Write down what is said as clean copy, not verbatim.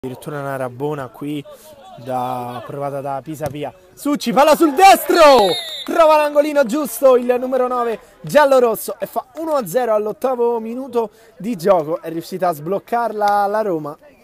Addirittura una rabona qui provata da Pisapia. Succi, palla sul destro! Trova l'angolino giusto il numero 9 giallorosso e fa 1-0 all'8° minuto di gioco. È riuscita a sbloccarla la Roma.